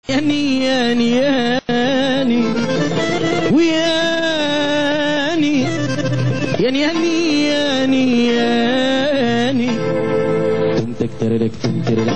ياني ياني ياني وياني ياني ياني ياني ياني تمتك ترلك تمترلك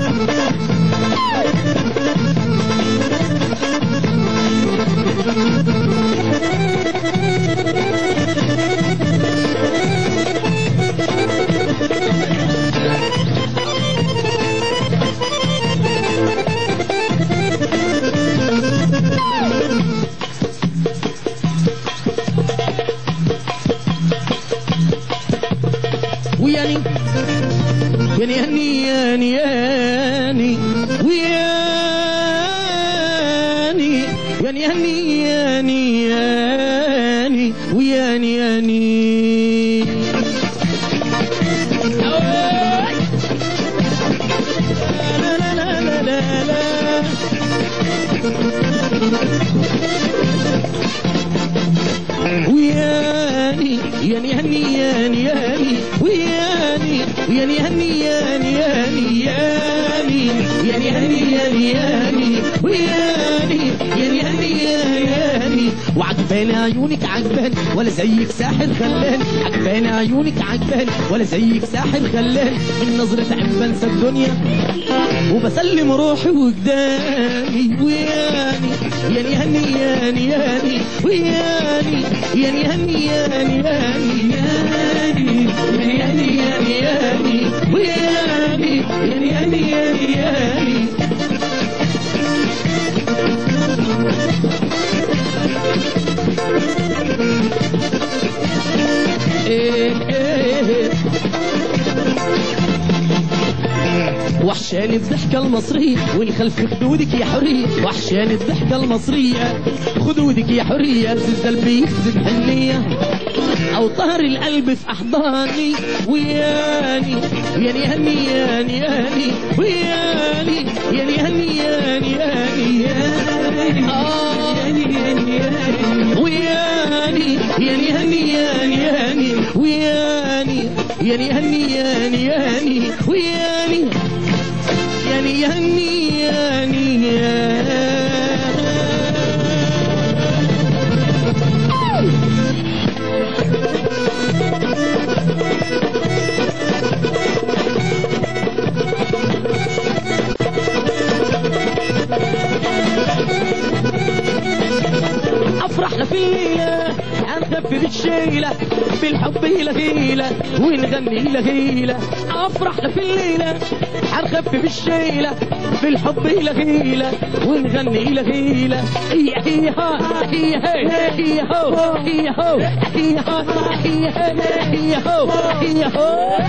وياني ياني ياني ياني ياني وياني ياني ياني ياني ياني وياني ياني لا لا لا لا لا لا وياني ياني ياني ياني ياني وياني ياني ياني ياني ياني ياني ياني ياني ياني ياني وياني ياني ياني ياني وعجباني عيونك عجباني ولا زيك ساحر خلاني عجباني عيونك عجباني ولا زيك ساحر خلاني من نظرة عين بنسى الدنيا وبسلم روحي وجداني وياني ياني ياني ياني ياني وياني ياني ياني ياني ياني ياني ياني ياني ياني وياني ياني ياني ياني ياني وحشاني الضحكة المصرية والخلف خدودك يا حرية وحشاني الضحكة المصرية خدودك يا حرية بزز قلبي بزز حنية أو طهر القلب في أحضاني وياني ياني ياني ياني ياني وياني ياني ياني ياني ياني ياني ياني ياني وياني ياني ياني ياني ياني وياني ياني ياني ياني ياني وياني ياني ياني ياني افرحنا في الليله هنخفف الشيله بالحب هيله هيله ونغني هيله هيله افرحنا في الليله هنخفف الشيله بالحب هيله هيله ونغني هيله هيله هي هي ها هي هي هو هي هو هي ها هي هو هي هو.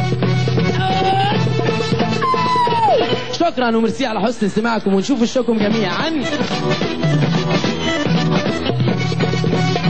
شكرا وميرسي على حسن استماعكم ونشوف وشكم جميعا.